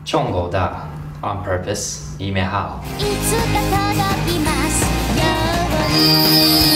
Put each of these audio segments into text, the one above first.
中国的 on purpose 你们好。 いつか届きますように。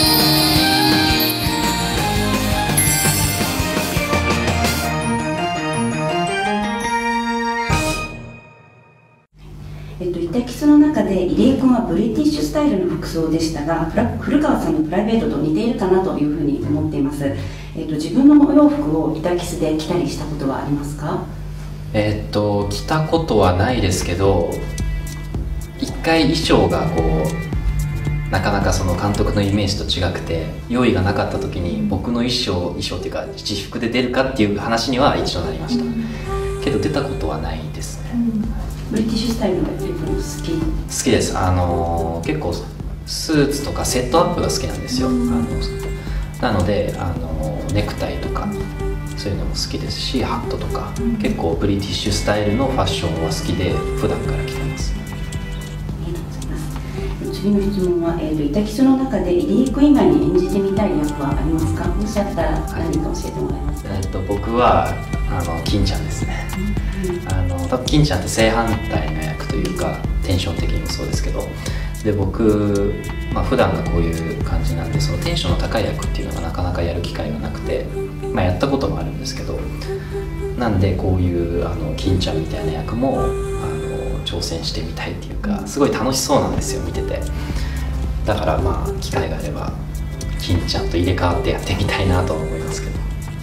イタキスの中で入江君はブリティッシュスタイルの服装でしたが、古川さんのプライベートと似ているかなというふうに思っています。自分のお洋服をイタキスで着たりしたことはありますか？ 着たことはないですけど、一回衣装がなかなかその監督のイメージと違くて用意がなかった時に僕の衣装っていうか私服で出るかっていう話には一度なりました、けど出たことはないですね、 ブリティッシュスタイルが好きです。結構スーツとかセットアップが好きなんですよ、なのでネクタイとかそういうのも好きですし、ハットとか、結構ブリティッシュスタイルのファッションは好きで普段から着てます。 ありがとうございます。次の質問は、イタキスの中で入江君以外に演じてみたい役はありますか？もしあったら何か教えてもらえますか？ 僕は金ちゃんですね、多分金ちゃんって正反対の役というかテンション的にもそうですけど、で僕、普段がこういう感じなんで、そのテンションの高い役っていうのがなかなかやる機会がなくて、やったこともあるんですけど、なんでこういう金ちゃんみたいな役も挑戦してみたいっていうか、すごい楽しそうなんですよ見てて。だから機会があれば金ちゃんと入れ替わってやってみたいなとは思いますけど。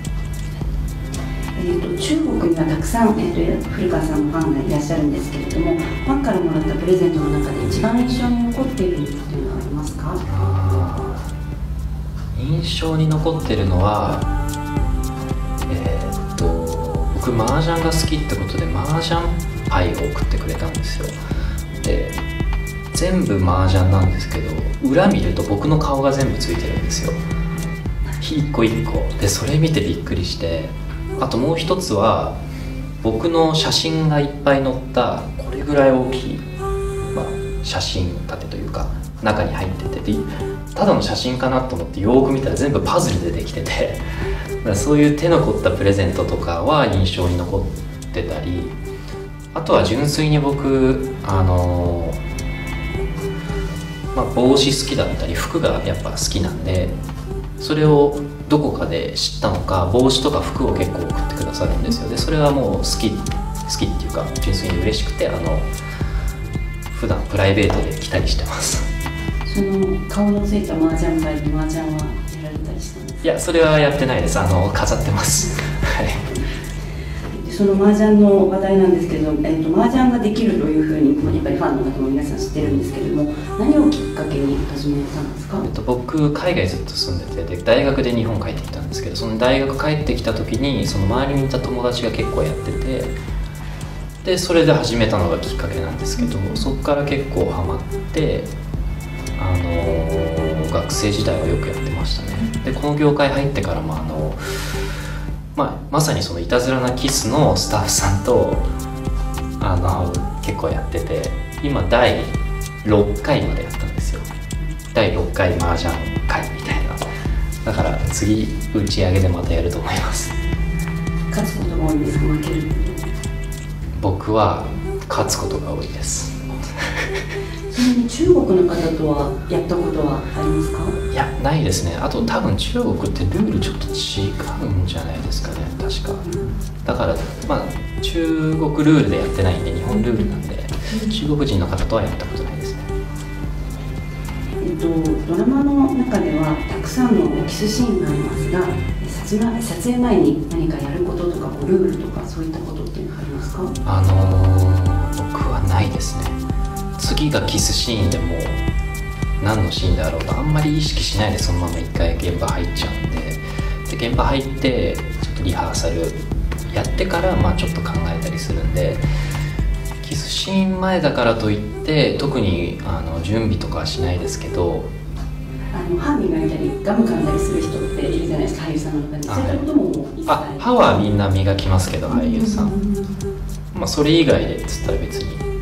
中国にはたくさん、古川さんのファンがいらっしゃるんですけれども、ファンからもらったプレゼントの中で一番印象に残っているっていうのはありますか？ 印象に残ってるのは僕麻雀が好きってことで麻雀パイを送ってくれたんですよ。で全部麻雀なんですけど、裏見ると僕の顔が全部ついてるんですよ、一個一個で。それ見てびっくりして、あともう一つは僕の写真がいっぱい載ったこれぐらい大きい、写真立てというか中に入ってて、ただの写真かなと思ってよーく見たら全部パズルでできててそういう手の凝ったプレゼントとかは印象に残ってたり、あとは純粋に僕帽子好きだったり服がやっぱ好きなんで、それをどこかで知ったのか帽子とか服を結構送ってくださるんですよ。でそれはもう好きっていうか純粋に嬉しくて普段プライベートで着たりしてます。 その顔のついた麻雀牌で麻雀はやられたりしたんですか？ いやそれはやってないです。飾ってますはいその麻雀の話題なんですけど、麻雀ができるというふうにやっぱりファンの方も皆さん知ってるんですけれども、何をきっかけに始めたんですか？ 僕海外ずっと住んでて、で大学で日本帰ってきたんですけど、その大学帰ってきた時にその周りにいた友達が結構やってて、でそれで始めたのがきっかけなんですけど、そこから結構ハマって、学生時代はよくやってましたね。でこの業界入ってからもまさにそのいたずらなキスのスタッフさんと結構やってて、今第6回までやったんですよ。第6回麻雀会みたいな。だから次打ち上げでまたやると思います。 勝つことが多いんですか？負ける？ 僕は勝つことが多いです。 ちなみに中国の方とはやったことはありますか？ いやないですね。あと多分中国ってルールちょっと違うんじゃないですかね、確か。だから中国ルールでやってないんで、日本ルールなんで中国人の方とはやったことないですね。 ドラマの中ではたくさんのキスシーンがありますが、撮影前に何かやることとかルールとかそういったことっていうのはありますか？ 僕はないですね。次がキスシーンでも何のシーンだろうとあんまり意識しないでそのまま一回現場入っちゃうんで、現場入ってちょっとリハーサルやってからちょっと考えたりするんで、キスシーン前だからといって特に準備とかはしないですけど、 歯磨いたりガム噛んだりする人っているじゃないですか、俳優さんの中に。そういったことももう一切。 歯はみんな磨きますけど、俳優さん。それ以外でっつったら別に